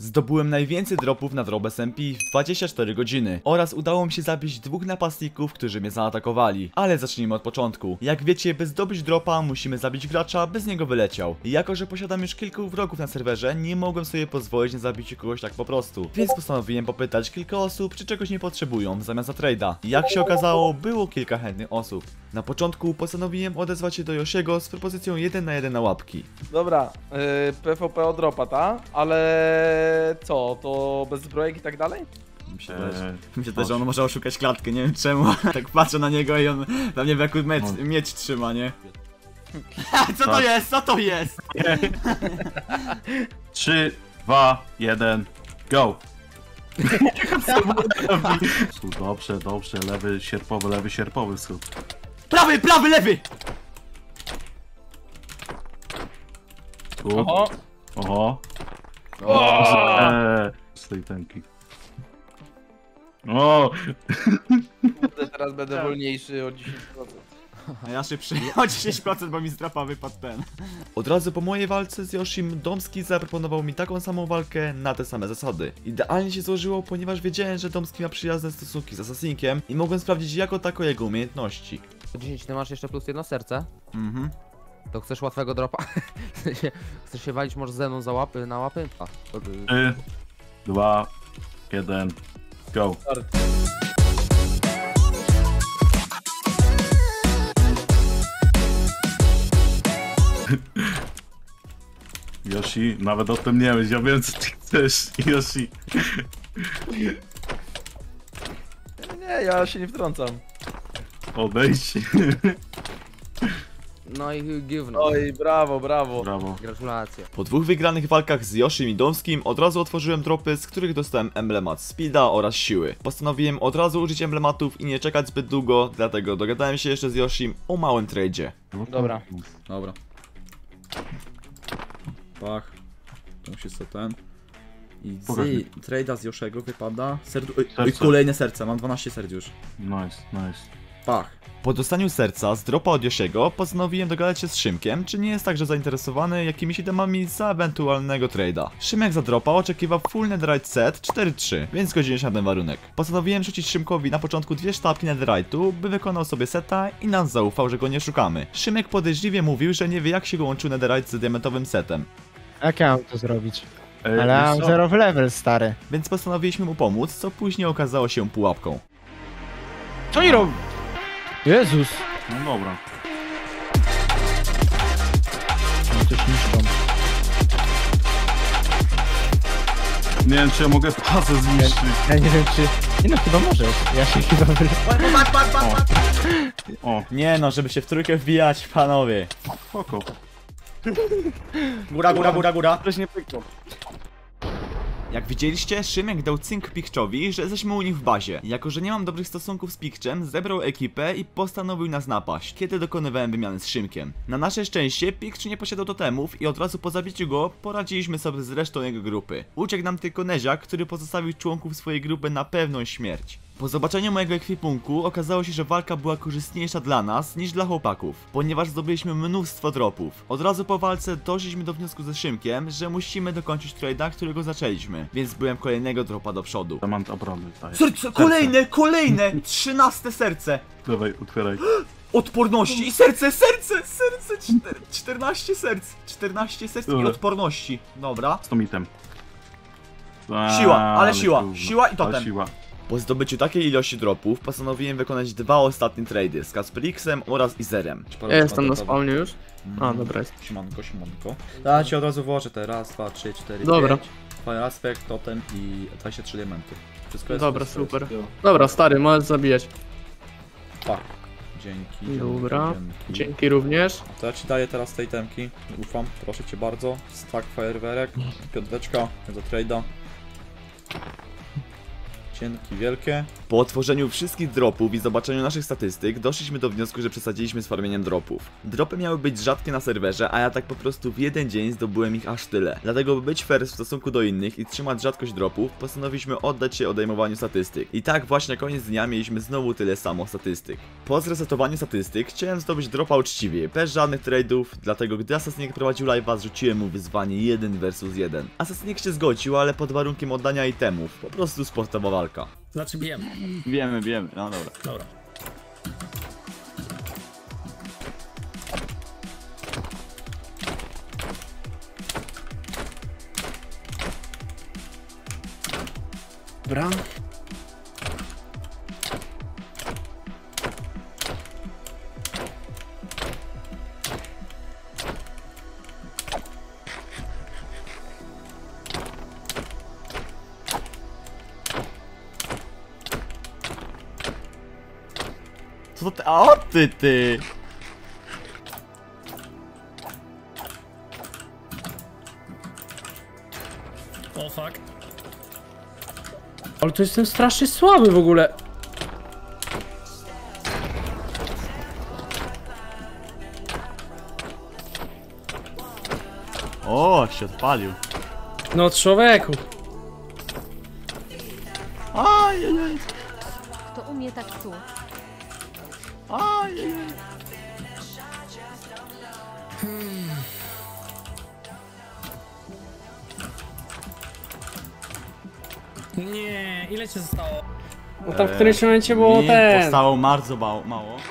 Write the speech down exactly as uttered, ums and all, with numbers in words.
Zdobyłem najwięcej dropów na drop S M P w dwadzieścia cztery godziny oraz udało mi się zabić dwóch napastników, którzy mnie zaatakowali. Ale zacznijmy od początku. Jak wiecie, by zdobyć dropa musimy zabić gracza, by z niego wyleciał. I jako, że posiadam już kilku wrogów na serwerze, nie mogłem sobie pozwolić na zabicie kogoś tak po prostu. Więc postanowiłem popytać kilka osób, czy czegoś nie potrzebują w zamian za trade'a. Jak się okazało, było kilka chętnych osób. Na początku postanowiłem odezwać się do Yoshiego z propozycją jeden na jeden na łapki. Dobra, yy, P V P o dropa, ta? Ale co, to bez zbrojek i tak dalej? Myślę też, eee, myślę też, że on może oszukać klatkę, nie wiem czemu. Tak patrzę na niego i on pewnie w jaku miecz, miecz trzyma, nie? Co to jest? Co to jest? trzy, dwa, jeden, go! Dobrze, dobrze, lewy sierpowy, lewy sierpowy schód. Prawy, prawy, lewy! Tu. Oho! Oho! Eee, z tej tenki. O! Kurde, teraz będę wolniejszy o dziesięć procent. A ja szybszy o dziesięć procent, bo mi z trapa wypadł ten. Od razu po mojej walce z Yoshim, Domski zaproponował mi taką samą walkę na te same zasady. Idealnie się złożyło, ponieważ wiedziałem, że Domski ma przyjazne stosunki z Assassinkiem i mogłem sprawdzić jako tako jego umiejętności. dziesięć, ty masz jeszcze plus jedno serce? Mhm. To chcesz łatwego dropa? Chcesz się walić może ze mną za łapy, na łapy? A, to, y... trzy, dwa, jeden, go! Yoshi, nawet o tym nie myśl, ja wiem co ty chcesz, Yoshi. Nie, ja się nie wtrącam. Odejdź. No i gówno. Oj, brawo, brawo. Brawo. Gratulacje. Po dwóch wygranych walkach z Yoshim i Domskim od razu otworzyłem dropy, z których dostałem emblemat speeda oraz siły. Postanowiłem od razu użyć emblematów i nie czekać zbyt długo, dlatego dogadałem się jeszcze z Yoshim o małym tradzie. Dobra. Dobra. Pach. To musi sobie ten. I z trade'a z Yoshego wypada serdu... Oj, oj, kolejne serce, mam dwanaście serc już. Nice, nice. Pach. Po dostaniu serca z dropa od Yoshiego postanowiłem dogadać się z Szymkiem, czy nie jest także zainteresowany jakimiś itemami za ewentualnego trade'a. Szymek za dropa oczekiwał full netherite set cztery trzy, więc zgodziłem się na ten warunek. Postanowiłem rzucić Szymkowi na początku dwie sztabki netherite'u, by wykonał sobie seta i nam zaufał, że go nie szukamy. Szymek podejrzliwie mówił, że nie wie jak się go łączył netherite z diamentowym setem. Jak ja mam to zrobić? Ej, Ale ja mam co? zero level, stary. Więc postanowiliśmy mu pomóc, co później okazało się pułapką. Co oni robią? Jezus! No dobra. No coś niszczą. Nie wiem czy ja mogę fazę zniszczyć. Ja nie wiem czy... Nie no, chyba możesz. Ja się chyba wyle... O, Nie no, żeby się w trójkę wbijać, panowie. spoko. Góra, góra, góra, góra. Coś nie pykło. Jak widzieliście, Szymek dał cynk Pikczowi, że jesteśmy u nich w bazie. Jako, że nie mam dobrych stosunków z Pikczem, zebrał ekipę i postanowił nas napaść, kiedy dokonywałem wymiany z Szymkiem. Na nasze szczęście Pikcz nie posiadał totemów i od razu po zabiciu go poradziliśmy sobie z resztą jego grupy. Uciekł nam tylko Neziak, który pozostawił członków swojej grupy na pewną śmierć. Po zobaczeniu mojego ekwipunku okazało się, że walka była korzystniejsza dla nas niż dla chłopaków, ponieważ zdobyliśmy mnóstwo dropów. Od razu po walce doszliśmy do wniosku ze Szymkiem, że musimy dokończyć trade'a, którego zaczęliśmy, więc byłem kolejnego dropa do przodu. Temat obrony. Daję. Serce, kolejne, kolejne! Trzynaste serce! Dawaj, otwieraj. Odporności i serce, serce, serce! Czter, czternaście serc, czternaście serc i Dobra. odporności. Dobra. Z tomitem. Siła, ale siła, kurwa. siła i Ale totem. siła. Po zdobyciu takiej ilości dropów postanowiłem wykonać dwa ostatnie trady z Kasperixem oraz Izerem. Ja jestem na spawnie już. A, dobra jest. Siemanko, siemanko. Ja ci od razu włożę te raz, dwa, trzy, cztery, Dobra. pięć. Fire aspect, totem i dwadzieścia trzy diamenty. Wszystko jest. Dobra, wszystko super. jest. Dobra, stary, możesz zabijać. Tak. Dzięki. Dobra. Dzięki. Dzięki również. To ja ci daję teraz tej temki. Ufam, proszę cię bardzo. Stack fajerwerek, piąteczka za trade'a. Cienki wielkie. Po otworzeniu wszystkich dropów i zobaczeniu naszych statystyk, doszliśmy do wniosku, że przesadziliśmy z farmieniem dropów. Dropy miały być rzadkie na serwerze, a ja tak po prostu w jeden dzień zdobyłem ich aż tyle. Dlatego, by być fair w stosunku do innych i trzymać rzadkość dropów, postanowiliśmy oddać się odejmowaniu statystyk. I tak właśnie na koniec dnia mieliśmy znowu tyle samo statystyk. Po zresetowaniu statystyk chciałem zdobyć dropa uczciwie, bez żadnych trade'ów, dlatego gdy Assassinek prowadził live'a, zrzuciłem mu wyzwanie jeden versus jeden. Assassinek się zgodził, ale pod warunkiem oddania itemów, po prostu sportowa walka. Znaczy wiem. Wiemy, wiemy, no dobra. Dobra. Dobra. Co ty? O ty ty! O fuck. Ale to jestem strasznie słaby w ogóle. O, się odpalił. No człowieku. Ajajaj, Kto umie tak tu? ajajaj. Nie, ile ci zostało? No tam w którymś momencie było Mi ten. Postało bardzo mało. mało.